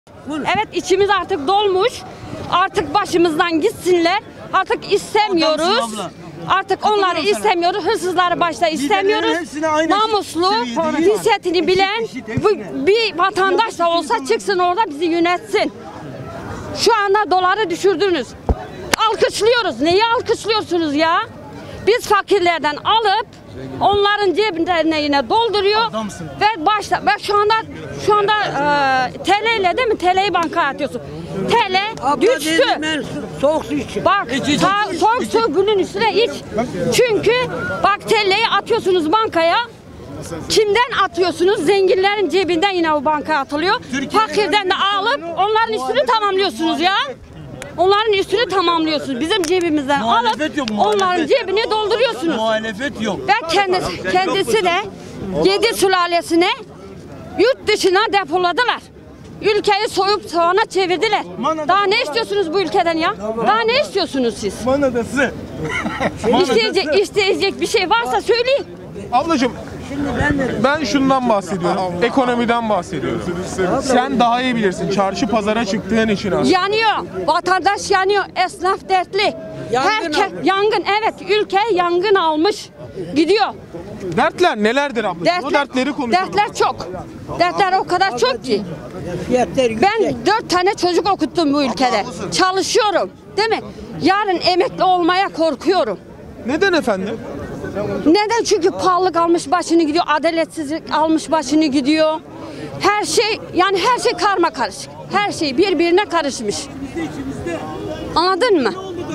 Evet, içimiz artık dolmuş. Artık başımızdan gitsinler. Artık istemiyoruz. Artık onları istemiyoruz. Hırsızları başta istemiyoruz. Namuslu, cinsiyetini bilen bir vatandaş da olsa çıksın orada bizi yönetsin. Şu anda doları düşürdünüz. Alkışlıyoruz. Neyi alkışlıyorsunuz ya? Biz fakirlerden alıp onların cebine yine dolduruyor ve başta şu anda TL ile değil mi? TL'yi bankaya atıyorsun. TL düştü. Soğuk su için. Bak soğuk su bunun üstüne iç. Çünkü bak TL'yi atıyorsunuz bankaya. Kimden atıyorsunuz? Zenginlerin cebinden yine o bankaya atılıyor. Fakirden de alıp onların üstünü tamamlıyorsunuz ya. Onların üstünü tamamlıyorsunuz. Bizim cebimizden alıp onların cebini dolduruyorsunuz. Muhalefet yok. Ve kendisi de 7 sülalesine yurt dışına depoladılar. Ülkeyi soyup soğana çevirdiler. Daha ne istiyorsunuz bu ülkeden ya? Daha ne istiyorsunuz siz? Manadası. İsteyecek bir şey varsa söyleyin. Ablacığım ben şundan bahsediyorum. Ekonomiden bahsediyorum. Sen daha iyi bilirsin. Çarşı pazara çıktığın için aslında. Yanıyor. Vatandaş yanıyor. Esnaf dertli. Yangın. Evet. Ülke yangın almış. Gidiyor. Dertler nelerdir ablacığım? O dertleri konuşalım. Dertler çok. Dertler o kadar çok ki. Ben 4 tane çocuk okuttum bu ülkede. Çalışıyorum. Değil mi? Yarın emekli olmaya korkuyorum. Neden efendim? Neden? Çünkü pahalılık almış başını gidiyor, adaletsizlik almış başını gidiyor. Her şey karma karışık. Her şey birbirine karışmış. Anladın mı?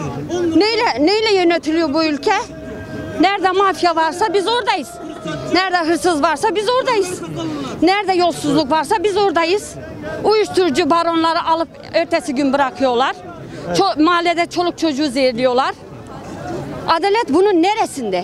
Neyle yönetiliyor bu ülke? Nerede mafya varsa biz oradayız. Nerede hırsız varsa biz oradayız. Nerede yolsuzluk varsa biz oradayız. Uyuşturucu baronları alıp ertesi gün bırakıyorlar. Mahallede çoluk çocuğu zehirliyorlar. Adalet bunun neresinde?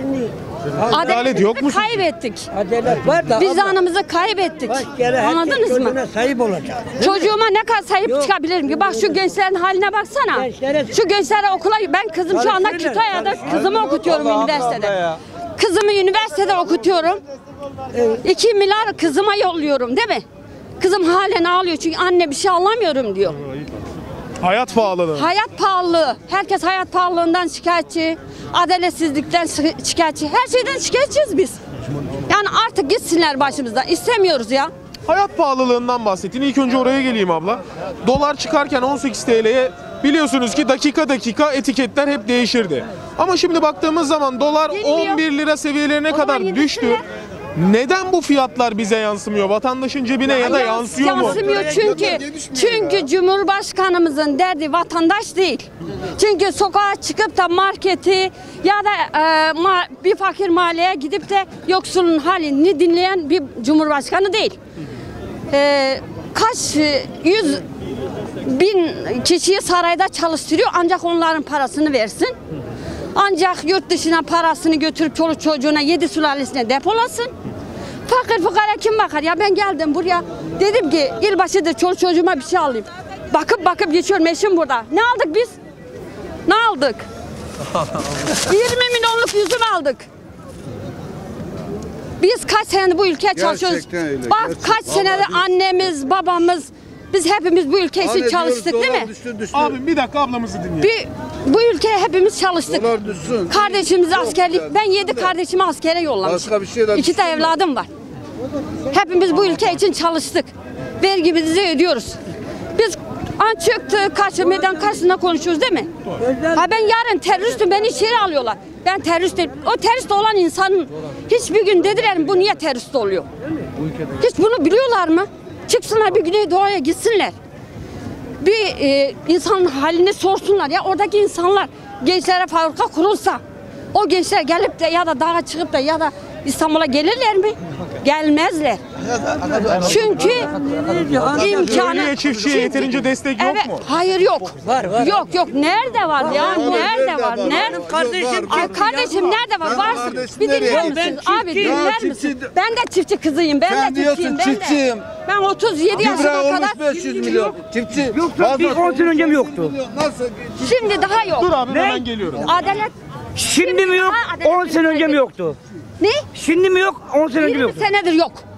Adalet yok mu? Kaybettik. Adalet var da Vicdanımızı kaybettik. Anladınız mı? Sahip olacak. Çocuğuma ne kadar sahip çıkabilirim ki? Bak şu gençlerin haline baksana. Şu gençlere okula, ben kızım şu anda Kütahya'da kızımı okutuyorum üniversitede. Kızımı üniversitede okutuyorum. 2 milyar kızıma yolluyorum değil mi? Kızım halen ağlıyor çünkü anne bir şey alamıyorum diyor. Hayat pahalılığı. Hayat pahalılığı. Herkes hayat pahalılığından şikayetçi. Adaletsizlikten şikayetçi. Her şeyden şikayetçiyiz biz. Yani artık gitsinler başımızdan. İstemiyoruz ya. Hayat pahalılığından bahsettin. İlk önce oraya geleyim abla. Dolar çıkarken 18 TL'ye biliyorsunuz ki dakika etiketler hep değişirdi. Ama şimdi baktığımız zaman dolar Bilmiyorum. 11 lira seviyelerine kadar yine düştü. düşsünler. Neden bu fiyatlar bize yansımıyor? Vatandaşın cebine ya da yansıyor mu? Yansımıyor çünkü Cumhurbaşkanımızın derdi vatandaş değil. Çünkü sokağa çıkıp da marketi ya da bir fakir mahalleye gidip de yoksulun halini dinleyen bir cumhurbaşkanı değil. Kaç 100.000 kişiyi sarayda çalıştırıyor ancak onların parasını versin. Ancak yurt dışına parasını götürüp çoluk çocuğuna 7 sülalesine depolasın. Fakir fukara kim bakar ya? Ben geldim buraya dedim ki yılbaşıdır çoluk çocuğuma bir şey alayım. Bakıp geçiyorum, eşim burada. Ne aldık biz? Ne aldık? 20 milyonluk yüzüm aldık. Biz kaç senedir bu ülkeye çalışıyoruz. Öyle, bak kaç senedir annemiz, babamız, biz hepimiz bu ülke için çalıştık değil mi? Düştü. Abi bir dakika ablamızı dinleyelim. Bu ülkeye hepimiz çalıştık. Dolar düşsün. Kardeşimiz askerlik, ben 7 kardeşimi askere yollamışım. Başka bir şeyler 2 de evladım var. Hepimiz bu ülke için çalıştık. Vergimizi ödüyoruz. Biz çıktık meydan karşısında konuşuyoruz değil mi? Ha ben yarın teröristim, beni içeri alıyorlar. Ben terörist değilim. O terörist olan insanın hiçbir gün dediler mi bu niye terörist oluyor? Hiç bunu biliyorlar mı? Çıksınlar bir Güneydoğu'ya gitsinler. Bir insanın halini sorsunlar ya, oradaki insanlar gençlere fabrika kurulsa o gençler gelip de ya da dağa çıkıp da ya da İstanbul'a gelirler mi? Gelmezler. Çünkü imkanı Çiftçiye yeterince destek yok mu? Hayır yok. Var. Yok. Nerede var ya? Nerede var? Nerede? Kardeşim nerede var? Varsın. Bir dinler misiniz? Abi dinler misin? Ben de çiftçi kızıyım. Ben de çiftçiyim. Ben 37 yaşına kadar milyon. Çiftçi. Bir 10 sene önce mi yoktu? Şimdi daha yok. Dur abi hemen geliyorum. Adalet. Şimdi mi yok? 10 sene önce mi yoktu? Ne? Şimdi mi yok? 10 sene önce mi 20 yoktu? senedir yok.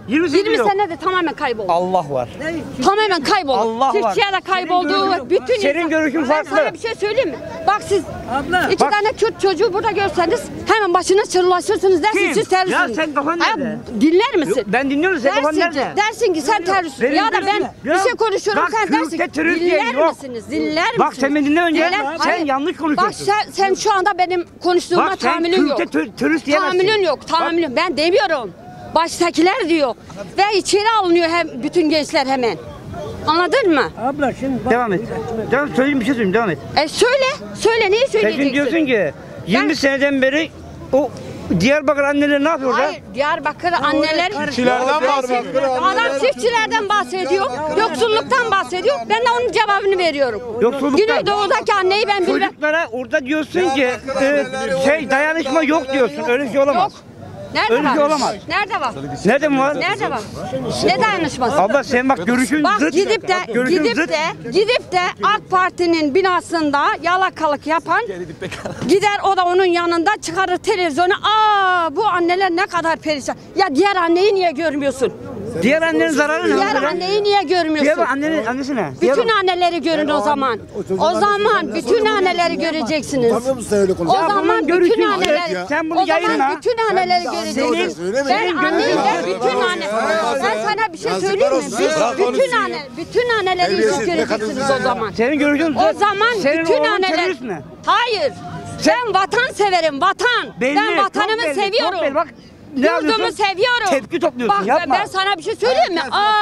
20 senede 20 yok. senede tamamen kayboldu. Allah var. Tamamen kayboldu. Allah var. Türkiye'de kayboldu. Bütün Senin insan- görüşün Ben farklı. sana bir şey söyleyeyim mi? Bak siz Abla. iki Bak. tane Kürt çocuğu burada görseniz hemen başına çırılaşırsınız dersiniz Kim? siz terörsünüz. Ya sen kafan Ay, nerede? dinler misin? Yok, ben dinliyorum, sen kafan Dersin ki, nerede? dersin ki sen teröristsin. Benim Ya da ben görüşüm- bir Ya, şey konuşuyorum bak, sen dersin Kürt'te ki terörist diye dinler yok. misiniz? Dinler misiniz? Bak, sen beni dinle önce. Sen Hayır. yanlış konuşuyorsun. Bak sen şu anda benim konuştuğuma Bak, sen tahammülün yok. Kürt'te terörist diyemezsin. Tahammülün yok. Tahammülün. Ben demiyorum. Baştakiler diyor. Ve içeri alınıyor hem bütün gençler hemen. Anladın mı? Abla şimdi bak. Devam et. Devam söyleyeyim, bir şey söyleyeyim, devam et. Söyle. Söyle neyi Sen söyleyeceksin? şimdi diyorsun ki 20 seneden beri o Diyarbakır anneleri ne yapıyor orada? Hayır, Diyarbakır anneler Çiftçilerden bahsediyor. Adam çiftçilerden bahsediyor, yoksulluktan bahsediyor. Ben de onun cevabını veriyorum. Yoksulluktan. Güneydoğu'daki anneyi ben bilmem. Çocuklara orada diyorsun ki dayanışma yok diyorsun. Öyle bir şey olamaz. Yok. Nerede Öyle bir var? şey olamaz. Nerede var? Nerede mi var? Nerede var? Ne dayanışması? Abla sen bak görüşün Bak zıt. Görüşün zıt. gidip de AK Parti'nin binasında yalakalık yapan gider o da onun yanında çıkarır televizyonu. Bu anneler ne kadar perişan. Ya diğer anneyi niye görmüyorsun? Diğer annenin zararı ne? Diğer anneye niye görmüyorsun? Diğer annenin annesi ne? Bütün anneleri görün o zaman. O zaman bütün anneleri göreceksiniz. O Ya zaman bunun bütün görüşü- anneleri. Sen bunu O zaman yayınla. bütün anneleri göreceksiniz. Ben anneyim de bütün anne. Ben sana bir şey söyleyeyim mi? Bütün anneleri göreceksiniz o zaman. Senin görüşün O zıt. zaman Senin bütün oğlun anneler. terörist mi? Hayır. Ben vatan severim, vatan. Belli, Ben çok vatanımı belli, çok seviyorum. belli. Bak, ne Yurdumu yapıyorsun? seviyorum. Tepki topluyorsun, Bak, yapma. ben sana bir şey söyleyeyim mi?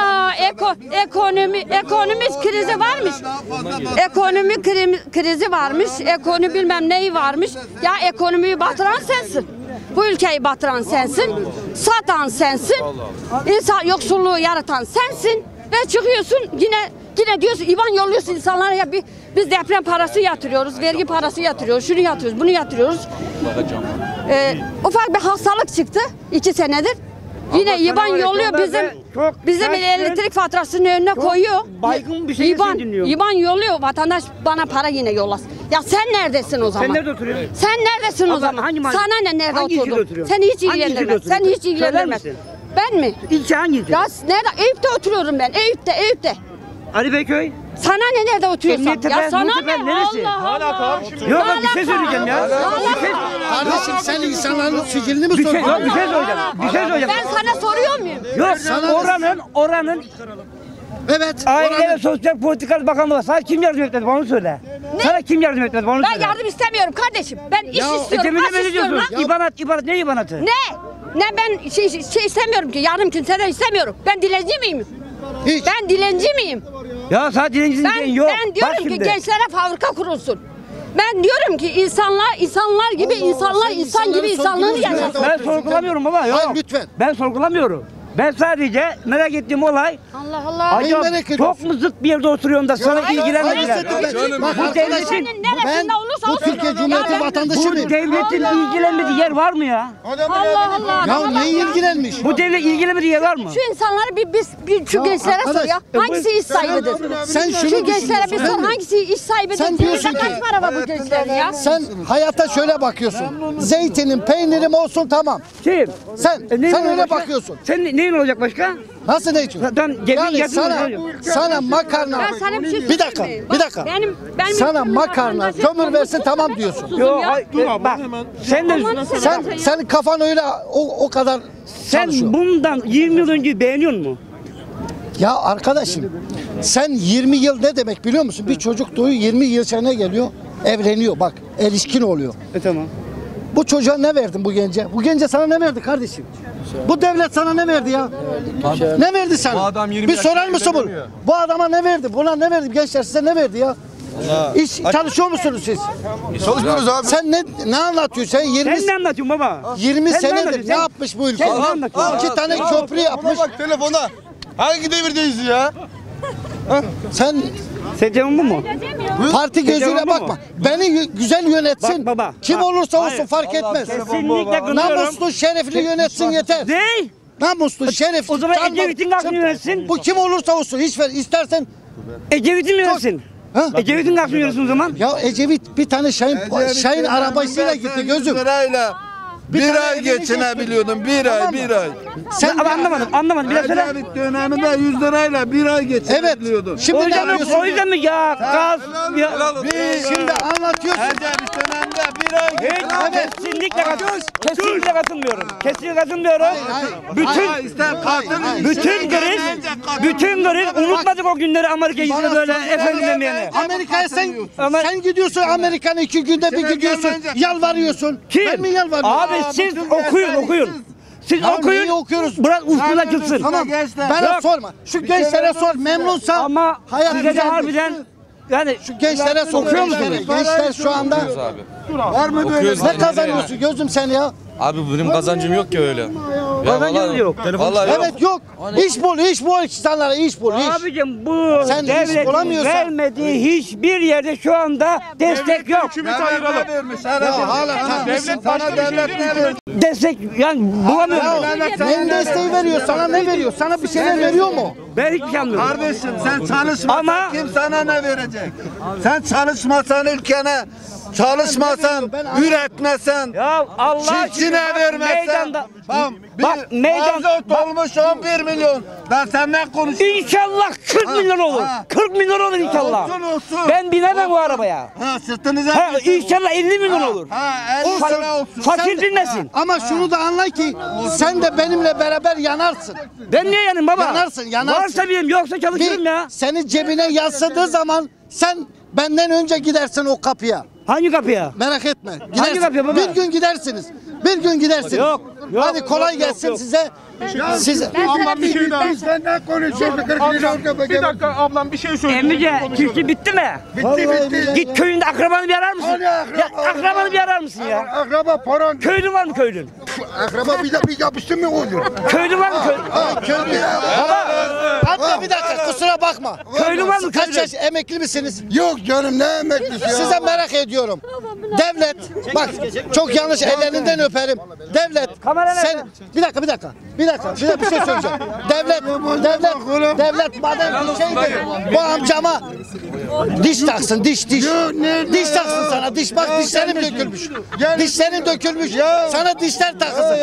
Ekonomik krizi varmış. Ekonomi krizi varmış. Ekonomi bilmem neyi varmış. Ya ekonomiyi batıran sensin. Bu ülkeyi batıran sensin. Satan sensin. İnsan yoksulluğu yaratan sensin. Ve çıkıyorsun yine diyorsun İvan yolluyorsun insanlara ya biz deprem parası yatırıyoruz, vergi parası yatırıyoruz, şunu yatırıyoruz, bunu yatırıyoruz. Ufak bir hastalık çıktı 2 senedir. Yine Ama İvan sen o yolluyor ekonomide çok bizim sertsin. elektrik faturasının önüne koyuyor. baygın bir şey dinliyorum. İvan yolluyor vatandaş bana para yine yollasın. Ya sen neredesin o zaman? Sen nerede oturuyorsun? Sen neredesin o Abla, zaman? hangi mahalle- Sana ne nerede hangi ilçede oturdun? oturuyorsun? Seni hiç Hangi ilçede ilgilendirmez. Seni oturuyorsun? hiç ilgilendirmez. Söyler misin? Ben mi? İlçe hangisi? Ya nerede? Eyüp'te oturuyorum ben. Eyüp'te. Ali Beyköy. Sana ne nerede oturuyorsan? Emniyettepe, Ya sana Nurtepe, ne? neresi? Allah Allah. Yok bak bir şey söyleyeceğim ya. Kardeşim sen insanların sicilini mi Bir şey, soruyorsun? yok, bir şey söyleyeceğim. Bir şey söyleyeceğim. Ben sana soruyor muyum? Yok oranın Evet. Aile ve Sosyal Politikalar Bakanlığı var. Sana kim yardım etmedi bana onu söyle. Sana kim yardım etmedi bana onu Ben söyle. yardım istemiyorum kardeşim. Ben iş istiyorum. Cemile aş ne istiyorum. diyorsun? lan. İbanet ne ibanatı? Ne ben şey istemiyorum ki. Yardım kimseden istemiyorum. Ben dilenci miyim? Hiç. Ben dilenci miyim? Ya sadece dilencinin Ben, yok. ben Bak diyorum ki şimdi. gençlere fabrika kurulsun. Ben diyorum ki insanlar gibi insanlar sen insan gibi insanları insanlığını sorguluyorsun. yaşasın. Ben sorgulamıyorum baba. Yok. Hayır, lütfen. Ben sorgulamıyorum. Ben sadece merak ettiğim olay Allah Allah. Neyi acaba merak çok ediyorsun? mu zıt bir yerde oturuyorum da sana ilgilenmediler? Bak Bu arkadaşım devletin Senin ben neresinde olursa bu olsun. Türkiye Cumhuriyeti Ya ben- vatandaşı bu mıyım? devletin ilgilenmediği yer var mı ya? Allah Allah. Ya neyi ilgilenmiş? Bu devlet ilgilenmediği yer var mı? Şu insanları bir şu gençlere sor arkadaş, ya. Hangisi iş sahibidir? sen şunu Şu gençlere bir düşünüyorsun, sor. değil mi? Hangisi iş sahibidir? Sen diyorsun Cebinde ki- kaç para var bu gençlerin ya? Sen hayata şöyle bakıyorsun. Zeytinim, peynirim olsun tamam. Kim? Sen neyin öyle olacak? bakıyorsun. Sen neyin olacak başka? Nasıl ne için? Zaten cebin Yani yatıyor, sana, ne oluyor? sana makarna, Ben sana bir şey bir dakika, söyleyeyim mi? bir dakika. Benim Sana ülkemin makarna, vatandaşı kömür versin tamam diyorsun. Yok, ya. hayır, Dur abla, bak. hemen. Sen de Senin kafan öyle o kadar sen çalışıyor. bundan 20 yıl önce beğeniyor musun? Ya arkadaşım sen 20 yıl ne demek biliyor musun? Bir çocuk doğuyor 20 yıl sonra geliyor evleniyor bak erişkin oluyor. Tamam. Bu çocuğa ne verdin bu gence? Bu gence sana ne verdi kardeşim? Bu devlet sana ne verdi ya? Ne verdi sana? Bu adam 20 bir sorar yaşında mısın bunu? evlenemiyor. Bu adama ne verdi? Buna ne verdi? Gençler size ne verdi ya? İş çalışıyor musunuz siz? Çalışmıyoruz abi. Sen ne anlatıyorsun? Sen 20 Sen ne anlatıyorsun baba? 20 Sen ne senedir anlatıyorsun? ne Sen- yapmış bu ülke? Sen ne anlatıyorsun? 2 tane köprü yapmış. Bak telefona. Hangi devirdeyiz ya? Sen Seçemin bu mu? parti gözüyle Cevabı bakma. mı? Beni güzel yönetsin. Bak baba, Kim bak. olursa olsun Hayır. fark etmez. Kesinlikle kınıyorum. Namuslu, şerefli yönetsin yeter. Ne? Namuslu, şerefli. O zaman canlı- Ecevit'in aklını yönetsin. Bu kim olursa olsun hiç ver. İstersen Ecevit'in mi yönetsin? Ha? Ecevit'in aklını yönetsin o zaman. ya Ecevit bir tane Şahin arabasıyla gitti gözüm. Sırayla. Bir ay geçinebiliyordum. Bir ay. Sen anlamadım. Bir daha söyle. Ecevit döneminde 100 lirayla bir ay geçinebiliyordum. Şimdi ne yapıyorsun? O yüzden mi ya? Gaz. Şimdi anlatıyorsun. Ecevit döneminde bir ay geçinebiliyordum. Kesinlikle katılmıyorum. Kesinlikle katılmıyorum. Bütün kriz unutmadık o günleri Amerika yüzüne böyle efendim demeyeni. Amerika'ya sen gidiyorsun, Amerika'nın 2 günde bir gidiyorsun, yalvarıyorsun. Ben mi Kim? yalvarıyorum? Abi siz okuyun. Siz okuyun. neyi okuyoruz? Bırak ufkun açılsın. Tamam, bana sorma. Şu gençlere sor, memnunsa Ama hayat size de güzeldir. harbiden yani Şu gençlere sor. okuyor musunuz? Gençler şu anda Var mı böyle? Okuyoruz. ne kazanıyorsun gözüm sen ya? Abi benim kazancım yok ki öyle. Kazancınız yok. Vallahi yok. Evet yok. İş bul insanlara iş bul. Abicim bu Sen iş devletin bulamıyorsan- vermediği hiçbir yerde şu anda destek yok. Hükümeti ayıralım. Devlet başka bir şey değil mi? Destek yani bulamıyorum. Neyin desteği veriyor? Sana ne veriyor? Sana bir şeyler veriyor mu? Ben hiçbir şey anlamıyorum. Kardeşim sen çalışmasan Ama- kim sana ne verecek? Sen çalışmasan ülkene, çalışmasan, üretmesen, Ya Allah çiftçine vermezsen. meydanda. Bir Bak, meydan- mazot olmuş 11 milyon. Ben senden konuşuyorum. İnşallah 40 milyon olur. ha. 40 milyon olur inşallah. Olsun. Ben binemem bu arabaya. Ha sırtınıza. Ha, inşallah 50 milyon olur. Ha 50 lira olsun. Fakir bilmesin. Ama şunu da anla ki sen de benimle beraber yanarsın. Ben niye yanım baba? Yanarsın. Varsa benim yoksa çalışırım ya. Senin cebine yasladığı zaman sen benden önce gidersin o kapıya. Hangi kapıya? Merak etme. Gidersin. kapıya baba? Bir gün gidersiniz. Bir gün gidersiniz. Yok, Hadi kolay gelsin yok. size. Size. Ablam bir şey daha. Senden konuşuyoruz. Bir dakika ablam bir şey söyleyeyim. Emice çiftçi bitti mi? Bitti. Git köyünde akrabanı bir arar mısın? Hani akraba? Ya, akrabanı bir arar mısın ya? Akraba paran. Köylün var mı köylün? Akraba bir yapıştı mı oluyor? Köylün var mı köylün? Hatta bir dakika kusura bakma. Köylü var mı Kaç köylü? yaş emekli misiniz? Yok canım ne emeklisi ya. Size merak ediyorum. Devlet bak çok yanlış ellerinden öperim. Devlet Kamera nerede? sen bir dakika bir şey söyleyeceğim. Devlet madem bir şeydir bu amcama diş taksın diş. Diş taksın sana diş bak dişlerim dökülmüş. Dişlerin dökülmüş. Sana dişler takılsın.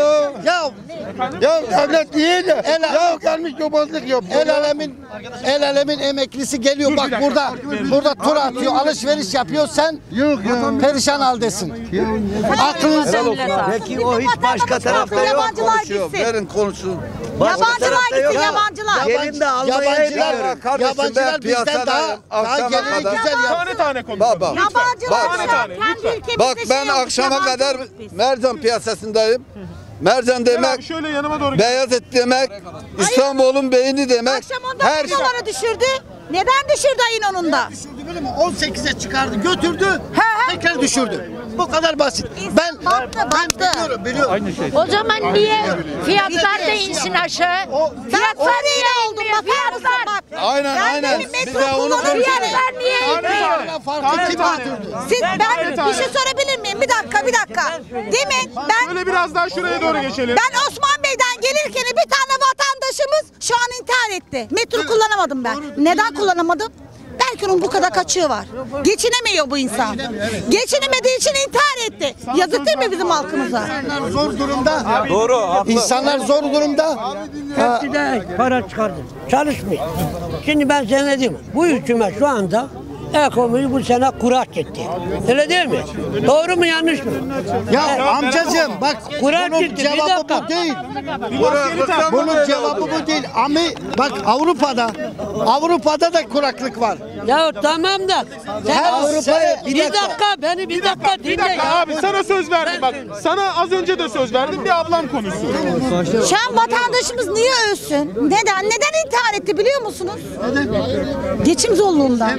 Ya devlet değil de. El- Ya gelmiş yobazlık yapıyor. El alemin emeklisi geliyor bak burada tur atıyor alışveriş yapıyor sen perişan haldesin. Aklınızı Peki o hiç başka tarafta yok. Yabancılar Konuşuyor. gitsin. Verin konuşsun. Yabancılar gitsin yabancılar. Gelin de Almanya'ya gidiyor. Yabancılar bizden daha geliri güzel ya. Tane tane konuş. Bak. Yabancılar tane, kendi ülkemizde Bak ben şey akşama yapmış, kadar yabancı biz. Mercan piyasasındayım. Mercan Gel abi demek, şöyle yanıma doğru gel. beyaz et demek, İstanbul'un beyni demek. Akşam ondan Her doları düşürdü. Neden düşürdü ayın onunda? 18'e çıkardı götürdü tekrar düşürdü. Bu kadar basit. Ben biliyorum. O zaman niye fiyatlar da insin aşağı? Fiyatlar niye oldu? inmiyor? Bakar mısın Fiyatlar. bak. Aynen. benim Biz metro de onu kullanıyorum. konuşuyoruz. Fiyatlar niye inmiyor? Farkı kim götürdü? Ben bir şey sorabilir miyim? Bir dakika. Demin Böyle biraz daha şuraya doğru geçelim. ben Osman Bey'den gelirken bir tane vatandaşımız şu an intihar etti. Metro kullanamadım ben. Neden kullanamadım? Belki onun bu kadar kaçığı var. Geçinemiyor bu insan. Geçinemediği için intihar etti. Yazık değil mi bizim halkımıza? Zor durumda. Doğru. İnsanlar zor durumda. Eskiden para çıkardı. Çalışmıyor. Şimdi ben sana ne diyeyim? Bu hükümet şu anda ekonomiyi bu sene kurak etti. Öyle değil mi? Doğru mu yanlış mı? Ya amcacığım bak Kur'an bunun gitti, bir cevabı dakika. bu değil. Bunun cevabı bu değil. Ama bak Avrupa'da da kuraklık var. Ya tamam da sen Her Avrupa'ya sene- bir dakika beni bir dakika Bir dinle dakika ya. abi sana söz verdim bak. Sana az önce de söz verdim bir ablam konuşsun. Şu an vatandaşımız niye ölsün? Neden? Neden intihar etti biliyor musunuz? Geçim zorluğundan.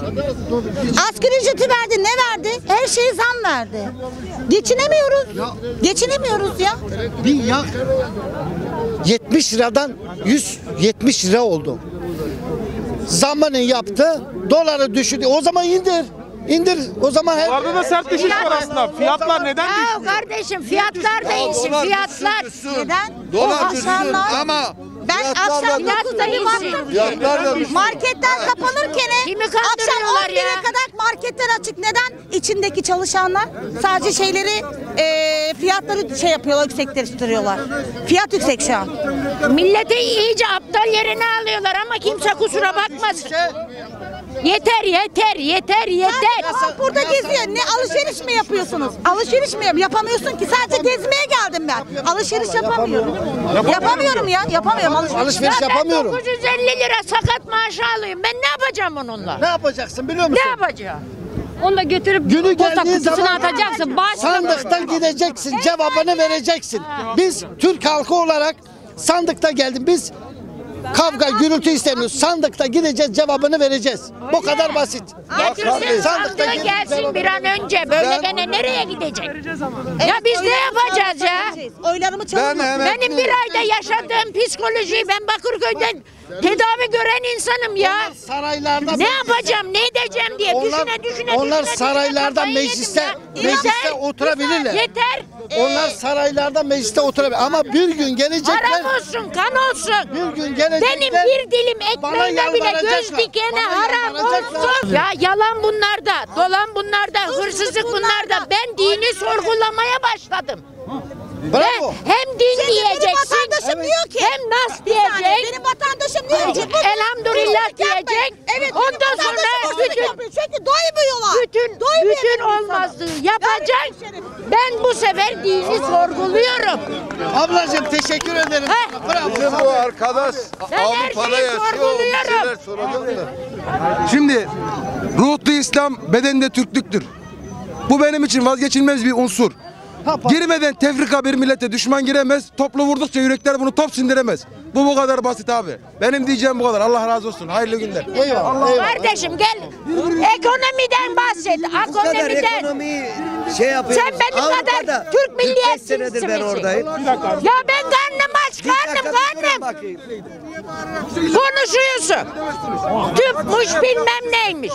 Asgari ücreti verdi, ne verdi? Her şeye zam verdi. Geçinemiyoruz ya. Bir ya 70 liradan 170 lira oldu. Zamanın yaptı, doları düşürdü. O zaman indir. O zaman her Orada da sert düşüş var aslında. Fiyatlar neden düştü? Ya kardeşim fiyatlar da insin fiyatlar. Neden? Dolar O düşsün akşamlar- ama Ben fiyatlar da akşam düşsün. 9'da bir baktım. Fiyatlar da düşsün. Marketler kapanırken Kimi akşam kandırıyorlar 11'e ya? kadar marketler açık. Neden? içindeki çalışanlar sadece şeyleri fiyatları şey yapıyorlar, yüksekleştiriyorlar. Fiyat yüksek şu an. Milleti iyice aptal yerine alıyorlar ama kimse kusura bakmasın. Yeter yeter yeter yeter. Ama burada geziyor. Ne alışveriş mi yapıyorsunuz? Alışveriş mi yapamıyorsun ki? Sadece gezmeye geldim ben. Alışveriş yapamıyorum. Yapamıyorum ya. Yapamıyorum. Alışveriş Ben yapamıyorum. 950 lira sakat maaşı alıyorum. Ben ne yapacağım onunla? Ne yapacaksın biliyor musun? Ne yapacağım? Onu da götürüp Günü posta geldiği kutusuna zaman atacaksın. Bağışla. sandıkta gideceksin, cevabını vereceksin. Biz Türk halkı olarak sandıkta geldim. Biz kavga, gürültü istemiyoruz. Sandıkta gideceğiz, cevabını vereceğiz. Bu kadar basit. Getirsin sandığı gidip gelsin cevabını- bir an önce. Böyle gene nereye gidecek? Ya biz ne yapacağız ya? Oylarımı çalın. Benim bir ayda yaşadığım psikolojiyi ben Bakırköy'den tedavi gören insanım ya. Saraylarda Ne yapacağım, ne edeceğim diye düşüne onlar düşüne saraylarda kafayı yedim mecliste ya. mecliste oturabilirler. Yeter. Onlar saraylarda mecliste oturabilir. Ama bir gün gelecekler. Haram olsun, kan olsun. Bir gün gelecekler. Benim bir dilim bana ekmeğime bile göz yalvaracaklar. dikene Bana haram yalvaracaklar. olsun. Ya yalan bunlarda, dolan bunlarda, hırsızlık bunlarda. Ben dini sorgulamaya başladım. Bravo. Hem din Benim diyeceksin, vatandaşım diyor ki. hem nas Bir saniye, diyecek. benim vatandaşım diyor ki. bu Elhamdülillah hırsızlık yapmayın. diyecek. Evet. Ondan benim sonra vatandaşım hırsızlık bütün- yapıyor. Çünkü doymuyorlar. Bütün Doymuyor olmazlığı yapacak. Ben bu sefer dini sorguluyorum. Ablacığım teşekkür ederim. Heh. Bravo. Bizim bu arkadaş Ben her Avrupa'da şeyi yaşıyor. Bir sorguluyorum. şeyler soracak da. Şimdi ruhlu İslam bedende Türklüktür. Bu benim için vazgeçilmez bir unsur. Girmeden tefrika bir millete düşman giremez. Toplu vurdukça yürekler bunu top sindiremez. Bu kadar basit abi. Benim diyeceğim bu kadar. Allah razı olsun. Hayırlı günler. Eyvallah. Eyvallah. Kardeşim gel. Ekonomiden bahset. Ekonomiden. ekonomiyi şey yapıyor. Sen benim kadar Türk milliyetçisi misin? ben oradayım. Ya ben karnım aç, karnım. Konuşuyorsun. Tüpmüş bilmem neymiş.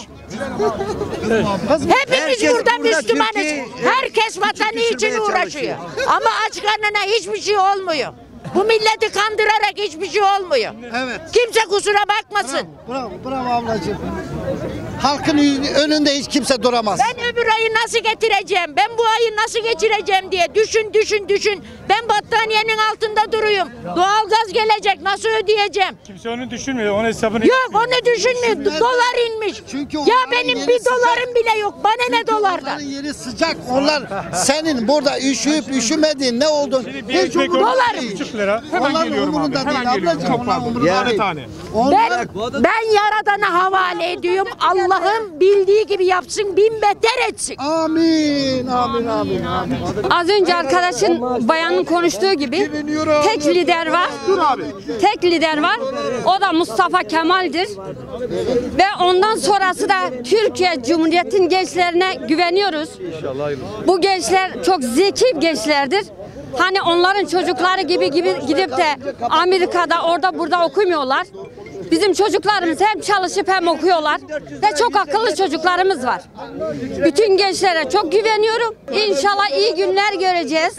Hepimiz Herkes burada burada Müslümanız. Türkiye- Herkes vatanı için küçültmeye uğraşıyor. çalışıyor. Ama aç karnına hiçbir şey olmuyor. Bu milleti kandırarak hiçbir şey olmuyor. Evet. Kimse kusura bakmasın. Bravo, bravo ablacığım. Halkın önünde hiç kimse duramaz. Ben öbür ayı nasıl getireceğim? Ben bu ayı nasıl geçireceğim diye düşün. Ben battaniyenin altında duruyorum. Doğalgaz gelecek. Nasıl ödeyeceğim? Kimse onu düşünmüyor. Onun hesabını Yok onu düşünmüyor. Dolar inmiş. Çünkü Ya onların benim yeri bir sıcak. dolarım bile yok. Bana ne dolardan? Onların yeri sıcak. Onlar senin burada üşüyüp üşümediğin ne oldun? Hiç umurunda Dolar. değil. 3,5 lira. Hemen Onların geliyorum abi. umurunda değil Hemen geliyorum. ablacığım. Çok Onların pardon. umurunda değil. Tane. Onlar Ben Yaradan'a havale ediyorum. Allah'ım bildiği gibi yapsın, bin beter etsin. amin, amin, amin, amin. Az önce arkadaşın bayanın konuştuğu gibi tek lider var. Tek lider var. O da Mustafa Kemal'dir. Ve ondan sonrası da Türkiye Cumhuriyeti'nin gençlerine güveniyoruz. Bu gençler çok zeki gençlerdir. Hani onların çocukları gibi gidip de Amerika'da orada burada okumuyorlar. Bizim çocuklarımız hem çalışıp hem okuyorlar ve çok akıllı çocuklarımız var. Bütün gençlere çok güveniyorum. İnşallah iyi günler göreceğiz.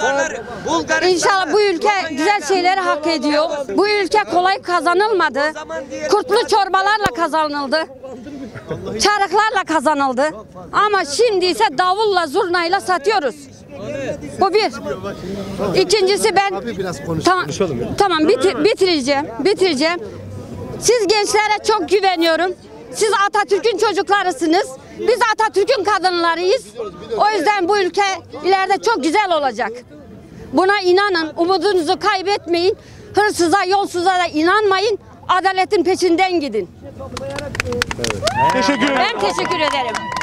İnşallah bu ülke güzel şeyleri hak ediyor. Bu ülke kolay kazanılmadı. Kurtlu çorbalarla kazanıldı. Çarıklarla kazanıldı. Ama şimdi ise davulla zurnayla satıyoruz. Bu bir. İkincisi ben tamam bitireceğim. Siz gençlere çok güveniyorum. Siz Atatürk'ün çocuklarısınız. Biz Atatürk'ün kadınlarıyız. O yüzden bu ülke ileride çok güzel olacak. Buna inanın. Umudunuzu kaybetmeyin. Hırsıza, yolsuza da inanmayın. Adaletin peşinden gidin. Teşekkür ederim. Ben teşekkür ederim.